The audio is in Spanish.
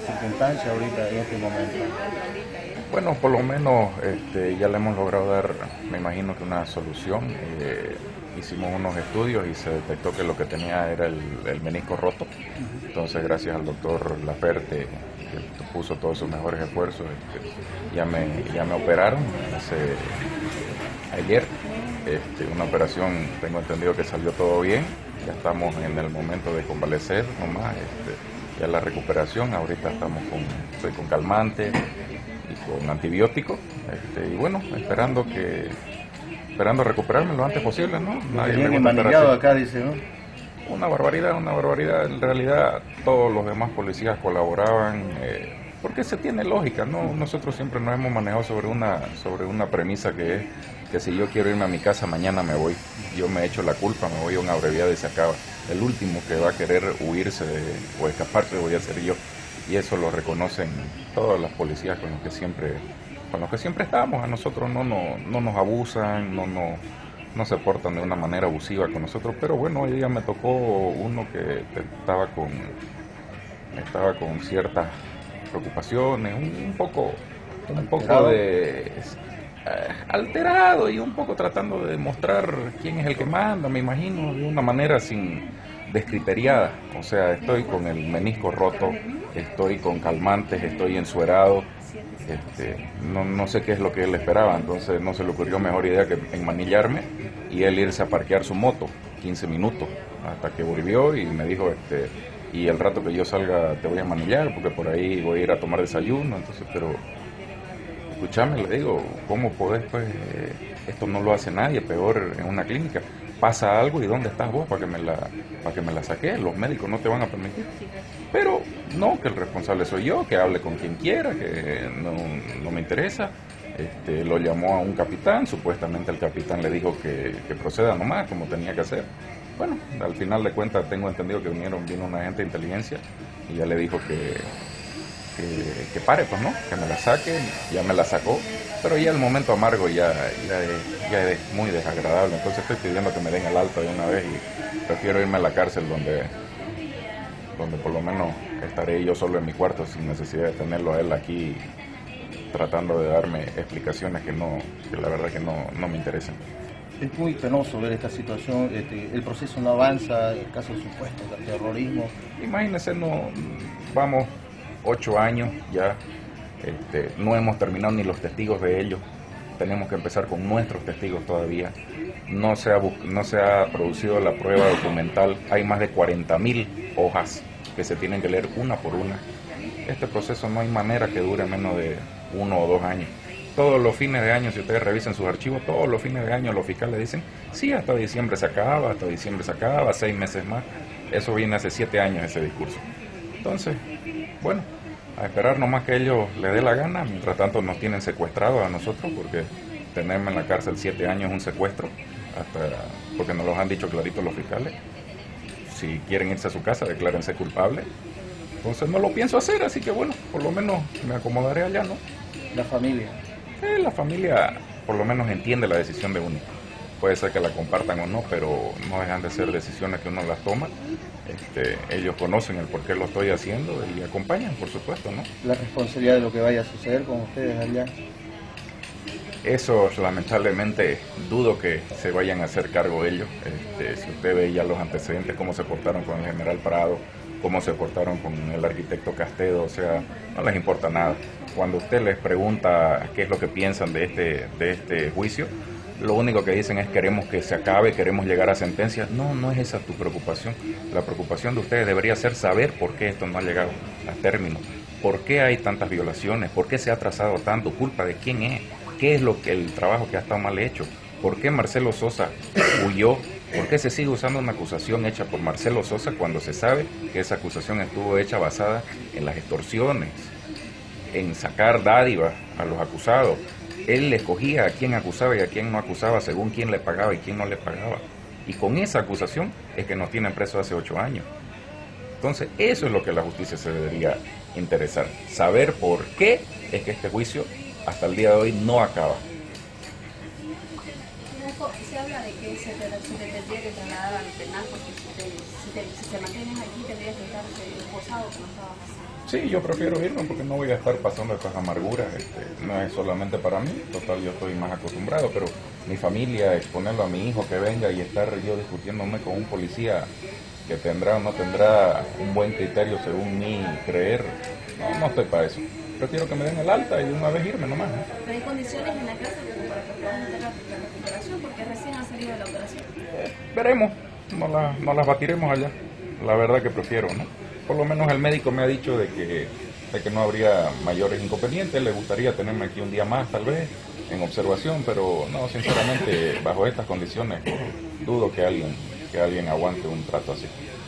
circunstancias ahorita en este momento? Bueno, por lo menos ya le hemos logrado dar, me imagino que una solución. Hicimos unos estudios y se detectó que lo que tenía era el menisco roto. Entonces, gracias al doctor Laferte, que puso todos sus mejores esfuerzos, ya me operaron ayer. Una operación, tengo entendido que salió todo bien. Ya estamos en el momento de convalecer nomás. Ya la recuperación, ahorita estoy con calmante y con antibiótico, y bueno, esperando recuperarme lo antes posible, ¿no? Nadie Bien le gusta estar enmanillado así. acá, dice, ¿no? Una barbaridad, una barbaridad. En realidad, todos los demás policías colaboraban, porque se tiene lógica, ¿no? Nosotros siempre nos hemos manejado sobre una premisa que es que si yo quiero irme a mi casa, mañana me voy. Yo me echo la culpa, me voy a una abreviada y se acaba. El último que va a querer huirse o escaparse voy a ser yo. Y eso lo reconocen todas las policías con los que siempre estamos. A nosotros no nos abusan, no se portan de una manera abusiva con nosotros, pero bueno, hoy día me tocó uno que estaba con ciertas preocupaciones, un poco de alterado y un poco tratando de demostrar quién es el que manda, me imagino, de una manera sin descriteriada. O sea, estoy con el menisco roto, estoy con calmantes, estoy ensuerado. No sé qué es lo que él esperaba, entonces no se le ocurrió mejor idea que enmanillarme y él irse a parquear su moto 15 minutos hasta que volvió y me dijo, y el rato que yo salga te voy a manillar porque por ahí voy a ir a tomar desayuno. Entonces, pero escúchame, le digo, ¿cómo podés? Pues esto no lo hace nadie, peor en una clínica. Pasa algo y ¿dónde estás vos para que me la saque? Los médicos no te van a permitir. Pero no, que el responsable soy yo, que hable con quien quiera, que no me interesa. Lo llamó a un capitán, supuestamente el capitán le dijo que proceda nomás como tenía que hacer. Bueno, al final de cuentas tengo entendido que vino un agente de inteligencia y ya le dijo que pare, pues no, que me la saque. Ya me la sacó, pero ya el momento amargo ya es muy desagradable. Entonces estoy pidiendo que me den el alta de una vez y prefiero irme a la cárcel donde por lo menos estaré yo solo en mi cuarto sin necesidad de tenerlo a él aquí tratando de darme explicaciones que la verdad que no me interesan. Es muy penoso ver esta situación, el proceso no avanza, el caso de supuesto del terrorismo. Imagínense, vamos 8 años ya, no hemos terminado ni los testigos de ellos, tenemos que empezar con nuestros testigos todavía, no se ha producido la prueba documental, hay más de 40.000 hojas que se tienen que leer una por una. Este proceso no hay manera que dure menos de 1 o 2 años. Todos los fines de año, si ustedes revisen sus archivos, todos los fines de año los fiscales dicen, sí, hasta diciembre se acaba, 6 meses más. Eso viene hace 7 años ese discurso. Entonces, bueno, a esperar nomás que ellos les dé la gana. Mientras tanto nos tienen secuestrados a nosotros, porque tenerme en la cárcel 7 años es un secuestro, porque nos los han dicho clarito los fiscales. Si quieren irse a su casa, declárense culpables. Entonces no lo pienso hacer, así que bueno, por lo menos me acomodaré allá, ¿no? La familia por lo menos entiende la decisión de uno. Puede ser que la compartan o no, pero no dejan de ser decisiones que uno las toma. Ellos conocen el por qué lo estoy haciendo y acompañan, por supuesto, ¿no? La responsabilidad de lo que vaya a suceder con ustedes allá. Eso lamentablemente dudo que se vayan a hacer cargo ellos. Si usted ve ya los antecedentes, cómo se portaron con el general Prado, cómo se portaron con el arquitecto Castedo, o sea, no les importa nada. Cuando usted les pregunta qué es lo que piensan de este juicio, lo único que dicen es queremos que se acabe, queremos llegar a sentencia. No es esa tu preocupación. La preocupación de ustedes debería ser saber por qué esto no ha llegado a término. ¿Por qué hay tantas violaciones? ¿Por qué se ha atrasado tanto? ¿Culpa de quién es? ¿Qué es el trabajo que ha estado mal hecho? ¿Por qué Marcelo Sosa huyó? ¿Por qué se sigue usando una acusación hecha por Marcelo Sosa cuando se sabe que esa acusación estuvo hecha basada en las extorsiones, en sacar dádivas a los acusados? Él escogía a quién acusaba y a quién no acusaba según quién le pagaba y quién no le pagaba. Y con esa acusación es que nos tienen presos hace 8 años. Entonces, eso es lo que la justicia se debería interesar. Saber por qué es que este juicio hasta el día de hoy no acaba. Se habla de que se te tendría que trasladar al penal porque si te mantienes aquí tendrías que estar esposado, que no estabas haciendo. Sí, yo prefiero irme porque no voy a estar pasando estas amarguras. No es solamente para mí, total, yo estoy más acostumbrado, pero mi familia, exponerlo a mi hijo que venga y estar yo discutiéndome con un policía que tendrá o no tendrá un buen criterio según mí creer, no estoy para eso. Prefiero que me den el alta y de una vez irme nomás, ¿no? Pero hay condiciones en la casa como para que puedan hacer la recuperación porque recién han salido de la operación. Veremos, no las batiremos allá. La verdad que prefiero, ¿no? Por lo menos el médico me ha dicho de que no habría mayores inconvenientes, le gustaría tenerme aquí un día más tal vez en observación, pero no, sinceramente bajo estas condiciones dudo que alguien aguante un trato así.